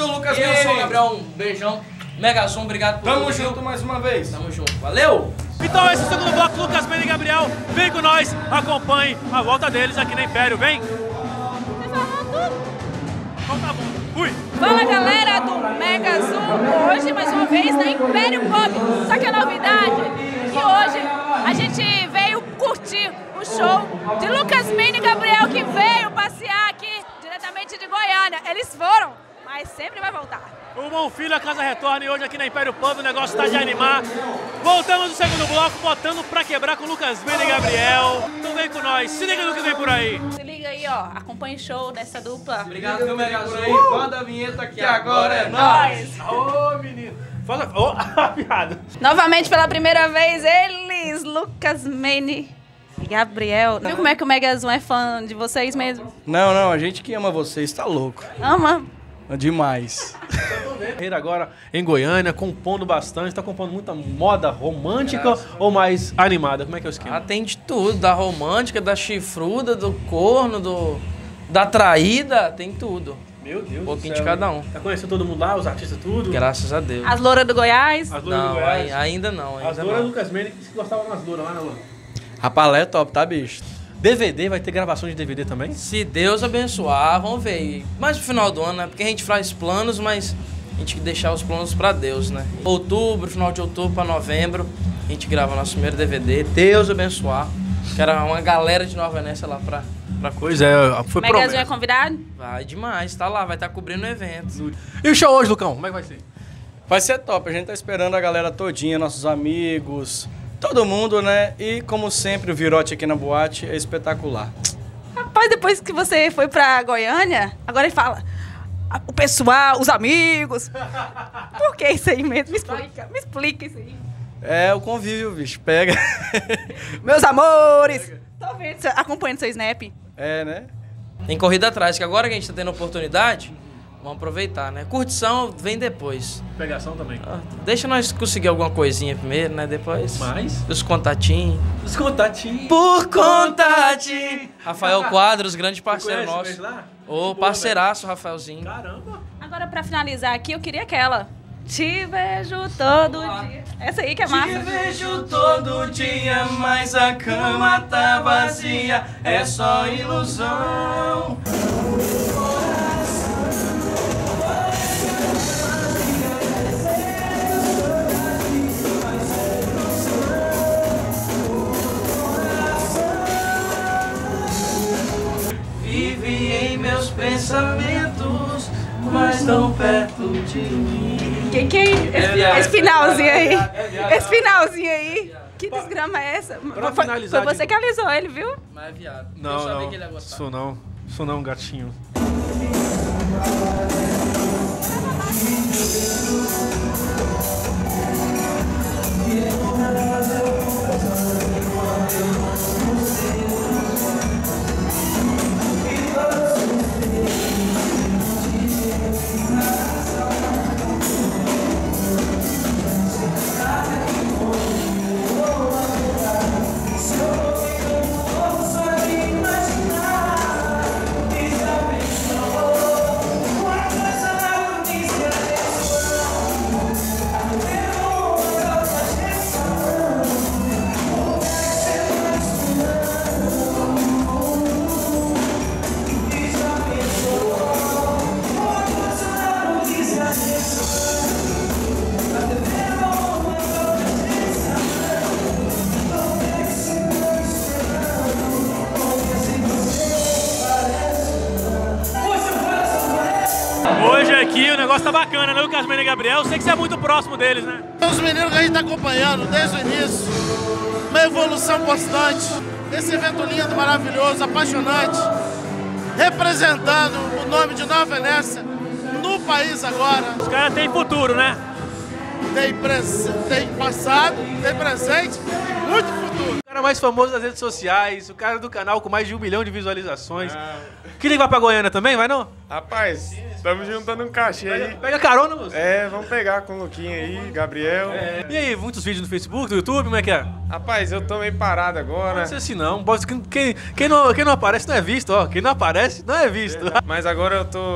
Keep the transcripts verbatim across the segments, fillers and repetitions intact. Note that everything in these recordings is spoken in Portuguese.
do Lucas E eu sou o Mene. Gabriel, um beijão. Mega Som, obrigado por Tamo tudo, junto viu? mais uma vez. Tamo junto, valeu! Então esse é o segundo bloco, Lucas Mene e Gabriel. Vem com nós, acompanhe a volta deles aqui na Império, vem! Você falou tudo. Então tá bom, fui! Fala galera do Mega Zoom, hoje mais uma vez na Império Pub. Só que a novidade é que hoje a gente veio curtir o show de Lucas Mene e Gabriel, que veio passear aqui diretamente de Goiânia. Eles foram, mas sempre vai voltar. O Bom Filho, a casa retorna e hoje aqui na Império Pub o negócio tá de animar. Voltamos no segundo bloco, botando pra quebrar com Lucas Mene e Gabriel. Então vem com nós, se liga no que vem por aí. Se liga aí, ó, acompanha o show dessa dupla. Obrigado, viu, Mega Som? Uh! Roda a vinheta que agora é nóis. Ô, menino! Fala, ô, a piada. Novamente pela primeira vez, eles, Lucas Mene e Gabriel. Viu como é que o Mega Zoom é fã de vocês mesmo? Não, não, a gente que ama vocês, tá louco. Ama. Demais. Carreira agora em Goiânia, compondo bastante. Tá compondo muita moda romântica ou mais animada? Como é que é o esquema? Ah, tem de tudo, da romântica, da chifruda, do corno, do, da traída, tem tudo. Meu Deus Um pouquinho do de céu. cada um. Tá conhecendo todo mundo lá, os artistas tudo? Graças a Deus. As louras do Goiás. As louras do Não, Goiás. ai- ainda não, ainda As louras do não. Lucas Mene, que disse que gostavam das louras lá, né, Luan? Rapaz, lá é top, tá, bicho? D V D, vai ter gravação de D V D também? Se Deus abençoar, vamos ver. Mais pro final do ano, né? Porque a gente faz planos, mas a gente tem que deixar os planos pra Deus, né? Outubro, final de outubro pra novembro, a gente grava nosso primeiro D V D. Deus abençoar. Quero uma galera de Nova Venécia lá pra, pra Pois é, foi Mega Zoom é promessa. convidado? Vai demais, tá lá, vai estar cobrindo o evento. E o show hoje, Lucão, como é que vai ser? Vai ser top, a gente tá esperando a galera todinha, nossos amigos, todo mundo, né? E como sempre, o Virote aqui na boate é espetacular. Rapaz, depois que você foi pra Goiânia, agora ele fala, "Ah, o pessoal, os amigos." Por que isso aí mesmo? Me explica, me explica isso aí. É o convívio, bicho, pega. Meus amores! Tô vendo, cê- acompanhando seu Snap. É, né? Tem corrida atrás, que agora que a gente tá tendo oportunidade, vamos aproveitar, né? Curtição vem depois. Pegação também. Ah, deixa nós conseguir alguma coisinha primeiro, né? Depois. Mais? Os contatinhos. Os contatinhos. Por contate! Rafael Quadros, grande parceiro conhece nosso. mesmo lá? Ô, Boa, parceiraço, Rafaelzinho. Caramba. Agora, pra finalizar aqui, eu queria aquela. Te vejo todo dia. Essa aí que é massa. Te vejo todo dia, mas a cama tá vazia, é só ilusão. Vive em meus pensamentos, mas tão perto de mim. Que que é esse, viado. esse finalzinho aí? É viado. Esse finalzinho aí? Que desgrama é essa? Pra Foi, finalizar foi de- você que alisou ele, viu? Mas é viado. eu Não, sabia não. que ele ia gostar. Sou não. Sou não, gatinho. Hoje aqui o negócio tá bacana, né? Lucas Mene e Gabriel. Eu sei que você é muito próximo deles, né? São os meninos que a gente está acompanhando desde o início. Uma evolução constante. Esse evento lindo, maravilhoso, apaixonante. Representando o nome de Nova Venécia no país agora. Os caras têm futuro, né? Tem, pres... tem passado, tem presente, muito futuro. O cara mais famoso das redes sociais, o cara do canal com mais de um milhão de visualizações. Queria ir pra Goiânia também, vai não? Rapaz, estamos juntando um cachê aí. Pega carona, moço. É, vamos pegar com o Luquinha aí, Gabriel. É. E aí, muitos vídeos no Facebook, no YouTube, como é que é? Rapaz, eu tô meio parado agora. Não sei se não. Pode- Quem, quem, não, quem não aparece não é visto, ó. Quem não aparece não é visto. Mas agora eu tô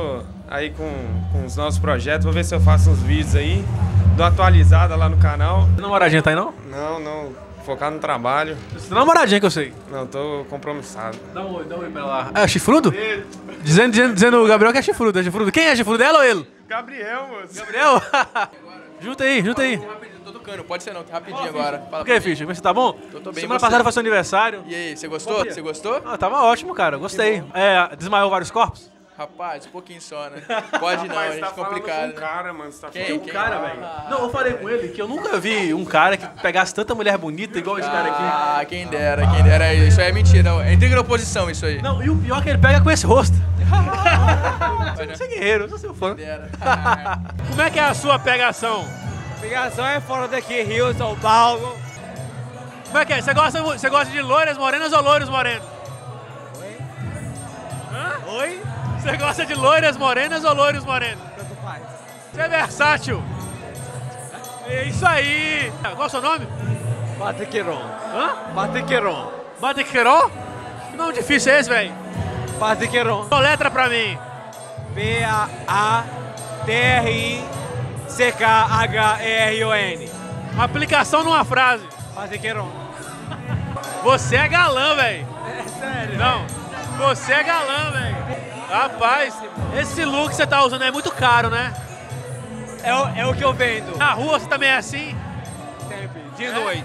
aí com, com os nossos projetos. Vou ver se eu faço uns vídeos aí, dou uma atualizada lá no canal. Namoradinha tá aí não? Não, não, focar no trabalho. Você tá namoradinha que eu sei. Não, tô compromissado. Dá um oi, dá um oi pra lá. É chifrudo? Dizendo, dizendo, dizendo o Gabriel que é chifrudo, é chifrudo. Quem é chifrudo, ela ou ele? Gabriel, moço. Gabriel? Junta aí, junta aí. Tô tocando, pode ser não, rapidinho agora. O que, Ficha? Você tá bom? Tô, tô bem, Semana você? passada foi seu aniversário. E aí, você gostou? Você gostou? Ah, tava ótimo, cara. Gostei. É, desmaiou vários corpos? Rapaz, um pouquinho só, né? Pode não, Mas a gente tá é complicado. falando com Né? um cara, mano. Você tá Quem? falando Quem? Cara, velho. Não, eu falei com ele que eu nunca vi um cara que pegasse tanta mulher bonita igual esse cara aqui. Ah, quem dera, quem dera. Isso aí é mentira. É intriga da oposição, isso aí. Não, e o pior é que ele pega com esse rosto. Você é guerreiro, eu sou seu fã. Quem dera. Como é que é a sua pegação? Pegação é fora daqui, Rio, São Paulo. Como é que é? Você gosta, você gosta de loiras morenas ou loiros morenos? Oi? Hã? Oi? Você gosta de loiras morenas ou loiros morenos? Tanto faz. Você é versátil. É isso aí. Qual é o seu nome? Patriqueron. Hã? Patriqueron. Batequeró? Que nome difícil é esse, velho? Patriqueron. Letra pra mim. P A A T R I C K H E R O N. Uma aplicação numa frase. Patriqueron. Você é galã, velho. É sério? Não. Você é galã, velho. Rapaz, esse look que você tá usando é muito caro, né? É o, é o que eu vendo. Na rua você também é assim? Sempre. De noite.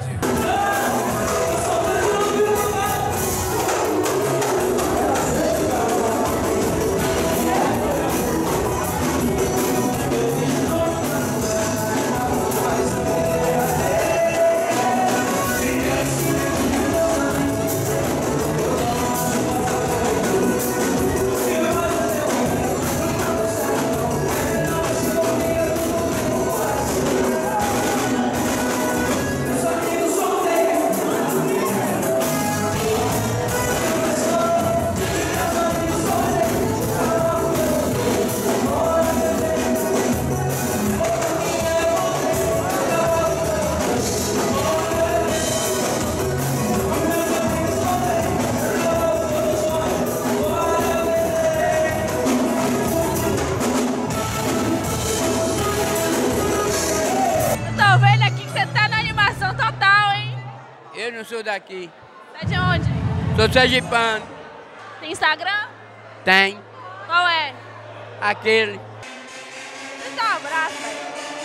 Eu não sou daqui. Você é de onde? Sou sergipano. Tem Instagram? Tem. Qual é? Aquele. Você dá um abraço, velho.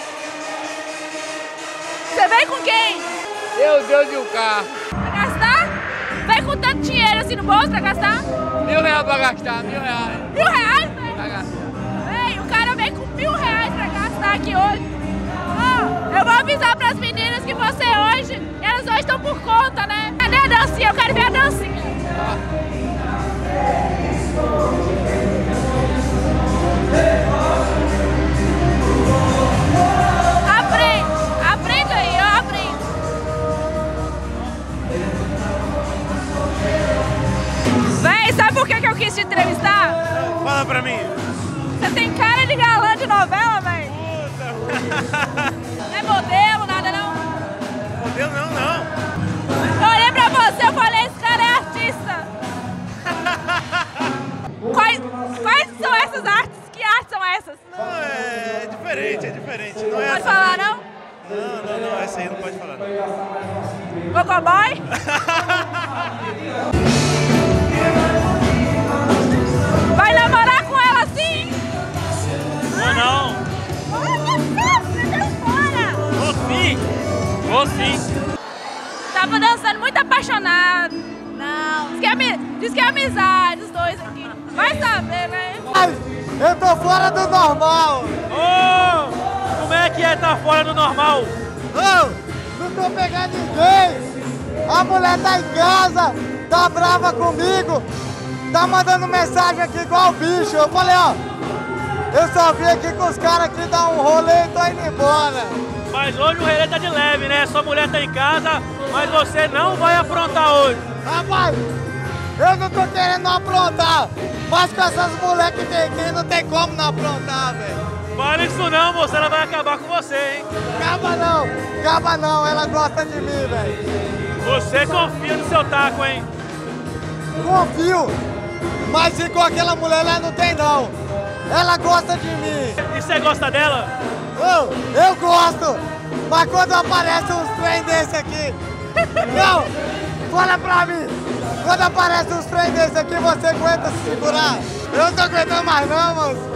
Você veio com quem? Eu dou de um carro. Pra gastar? Veio com tanto dinheiro assim no bolso pra gastar? Mil reais pra gastar, mil reais. Mil reais, velho? Pra gastar. Véi, o cara veio com mil reais pra gastar aqui hoje. Ó, eu vou avisar pras meninas que você hoje, elas hoje estão por conta, né? Cadê a dancinha? Eu quero ver a dancinha. Aprende, aprende aí, eu aprendo. Véi, sabe por que que eu quis te entrevistar? Fala pra mim. Você tem cara de galã de novela, velho. Não é modelo, nada não? Modelo não, não. Eu olhei pra você e falei, esse cara é artista. Quais, quais são essas artes? Que artes são essas? Não, é diferente, é diferente. Não é Pode essa. falar, não? Não, não, não, essa aí não pode falar. Gogoboy? Vai namorar com ela sim? Não, não. Olha, você deu fora. Vou sim. Vou sim. Tava dançando muito apaixonado. Não. Diz que, é, ami- diz que é amizade, os dois aqui. Vai saber, né? Eu tô fora do normal. Ô, como é que é estar fora do normal? Ô, não tô pegando ninguém. A mulher tá em casa, tá brava comigo, tá mandando mensagem aqui igual bicho. Eu falei, ó, eu só vim aqui com os caras aqui dar um rolê e tô indo embora. Mas hoje o relé tá de leve, né? Sua mulher tá em casa, mas você não vai aprontar hoje. Rapaz, eu não tô querendo aprontar, mas com essas mulheres que tem aqui não tem como não aprontar, velho. Fala isso não, moça, ela vai acabar com você, hein? Acaba não, acaba não, ela gosta de mim, velho. Você confia no seu taco, hein? Confio, mas igual aquela mulher lá não tem não. ela gosta de mim. E você gosta dela? Eu, eu gosto, mas quando aparece uns trem desse aqui, não, fala pra mim, quando aparece uns trem desse aqui, você aguenta se segurar? Eu não tô aguentando mais não, moço.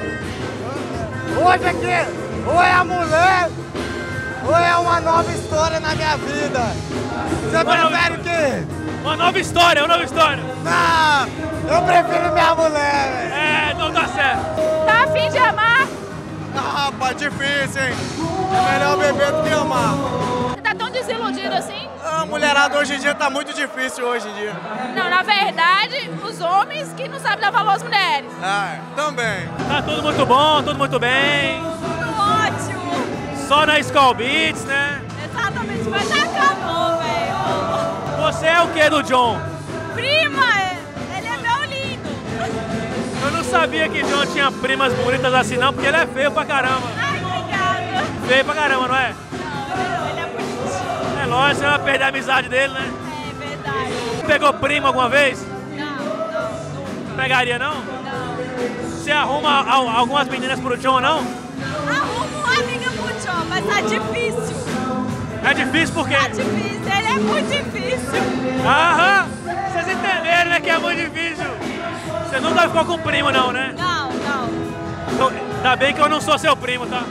Hoje aqui, ou é a mulher, ou é uma nova história na minha vida. Você prefere o quê? Uma nova história, uma nova história. Não, eu prefiro minha mulher, velho. É, não dá certo. Tá afim de amar? Ah, rapaz, difícil, hein? É melhor beber do que amar. Você tá tão desiludido assim? A mulherada hoje em dia tá muito difícil hoje em dia. Não, na verdade, os homens que não sabem dar valor às mulheres. Ah, também. Tá tudo muito bom, tudo muito bem. Tudo ótimo. Só na Skull Beats, né? Exatamente, mas já acabou, velho. Você é o que do John? Prima, ele é meu lindo. Eu não sabia que John tinha primas bonitas assim não, porque ele é feio pra caramba. Ai, obrigada. Feio pra caramba, não é? Não, ele é bonitinho. É lógico, você vai perder a amizade dele, né? É verdade. Pegou prima alguma vez? Não, não, não. Pegaria não? Não. Você arruma al- algumas meninas pro John ou não? Arrumo uma amiga pro John, mas tá difícil. É difícil por quê? Tá difícil, ele é muito difícil. Aham! Vocês entenderam, né, que é muito difícil. Você nunca ficou com primo não, né? Não, não. Então, ainda bem que eu não sou seu primo, tá?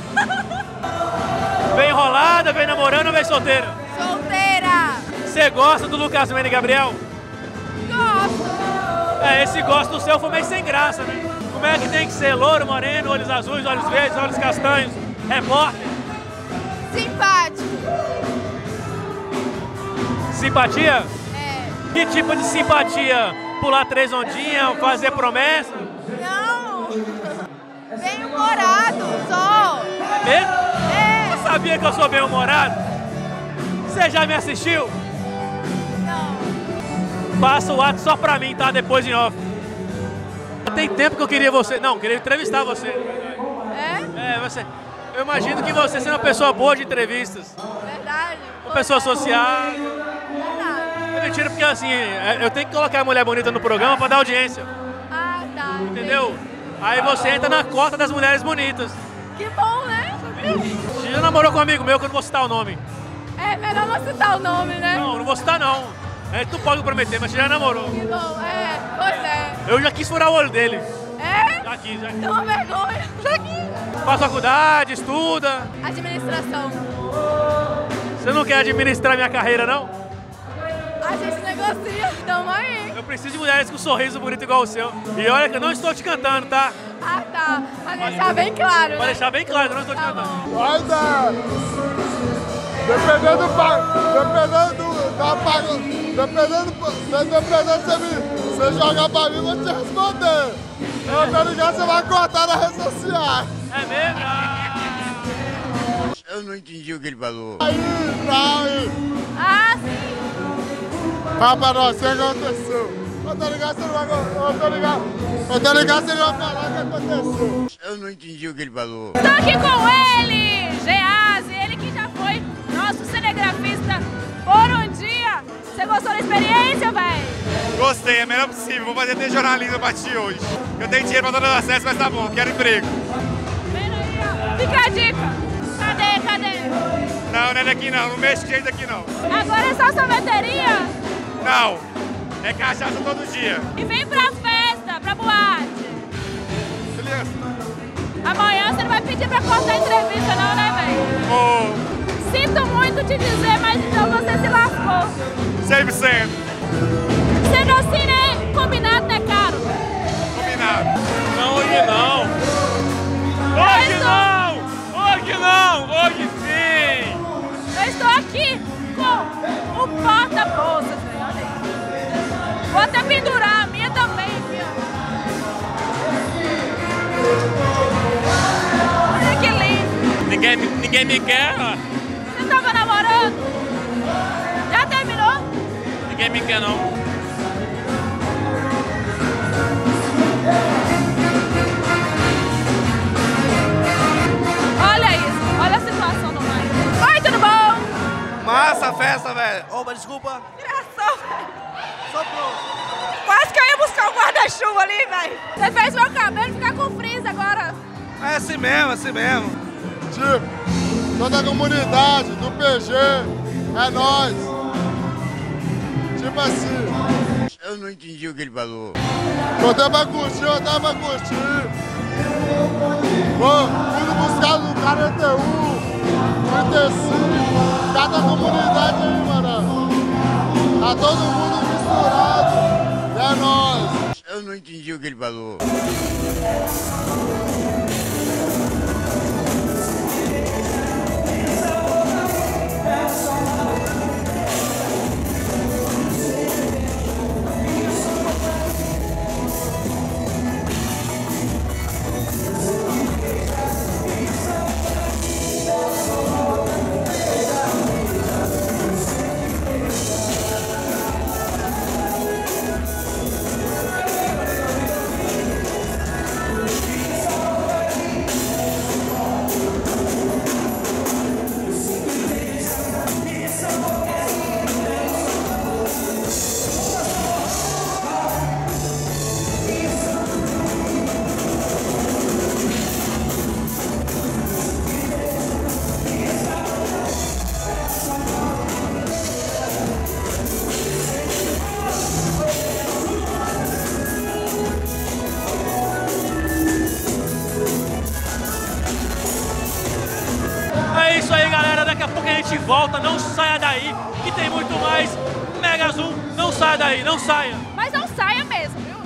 Vem enrolada, vem namorando ou vem solteira? Solteira. Você gosta do Lucas Mendes e Gabriel? Gosto. É, esse gosto do seu foi meio sem graça, né? Como é que tem que ser? Louro, moreno, olhos azuis, olhos verdes, olhos castanhos, repórter? Simpático. Simpatia? É. Que tipo de simpatia? Pular três ondinhas, fazer promessa? Não. Bem humorado, só. Mesmo? É. Você sabia que eu sou bem-humorado? Você já me assistiu? Não. Passa o ato só pra mim, tá? Depois em off. Tem tempo que eu queria você... Não, queria entrevistar você. É? É, você... Eu imagino que você seja uma pessoa boa de entrevistas. Verdade. Uma pessoa sociável. Verdade. É mentira, porque assim, eu tenho que colocar a mulher bonita no programa pra dar audiência. Ah, tá. Entendeu? Aí você entra na cota das mulheres bonitas. Que bom, né? Você já namorou com um amigo meu que eu não vou citar o nome. É melhor não citar o nome, né? Não, não vou citar não. É, tu pode prometer, mas você já namorou. Que bom, é. Pois é. Eu já quis furar o olho dele. É? Já quis, já quis. Dá uma vergonha. Já quis. Faz faculdade, estuda. Administração. Você não quer administrar minha carreira, não? A gente negocia. Tamo aí. Eu preciso de mulheres com sorriso bonito igual o seu. E olha que eu não estou te cantando, tá? Ah, tá. Pra deixar bem claro, Pra né? deixar bem claro que eu não estou te Tá cantando. bom. Vai dar. Dependendo do pa- dependendo do da pago, dependendo do- dependendo se você me- você jogar pra mim, eu vou te responder. Eu tô ligado, você vai cortar nas redes sociais. É mesmo? Ah. Eu não entendi o que ele falou. Aí, aí. Ah, sim. Fala pra nós, o que aconteceu? Eu tô ligado, você não vai gostar. Eu tô ligado. Eu tô ligado, você não vai falar o que aconteceu. Eu não entendi o que ele falou. Estou aqui com ele, Geazi, ele que já foi nosso cinegrafista por um dia. Você gostou da experiência, velho? Gostei, é o melhor possível. Vou fazer até jornalismo pra ti hoje. Eu tenho dinheiro pra dar acesso, mas tá bom, quero emprego. Vem aí, ó. Fica a dica. Cadê, cadê? Não, não é daqui não, não mexe com jeito daqui não. Agora é só sorveteria? Não, é cachaça todo dia. E vem pra festa, pra boate. Beleza? Amanhã você não vai pedir pra cortar a entrevista não, né, velho? Oh, Sinto muito te dizer, mas então você se lascou. cem por cento. Sendo assim, né? Combinado, né, caro? Combinado. Não, hoje não. Hoje não! Hoje não! Hoje sim! Eu estou aqui com o porta-bolsas, velho. Olha aí. Vou até pendurar a minha também aqui, ó. Olha que lindo. Ninguém, ninguém me quer, ó. Você tava namorando? Já terminou? Ninguém me quer, não. Olha isso. Olha a situação do mar. Oi, tudo bom? Massa a festa, velho. Opa, desculpa. Engraçado, velho. Quase que eu ia buscar o guarda-chuva ali, velho. Você fez meu cabelo ficar com frizz agora. É assim mesmo, assim mesmo. Tipo, toda a comunidade do P G, é nóis. Tipo assim. Eu não entendi o que ele falou. Eu tava pra curtir, eu tava pra curtir. Pô, indo buscar no Careteú, trinta e cinco, cada comunidade aí, mano. Tá todo mundo misturado. É nóis. Eu não entendi o que ele falou. É isso aí, galera. Daqui a pouco a gente volta. Não saia daí, que tem muito mais. Mega Zoom, não saia daí, não saia. Mas não saia mesmo, viu?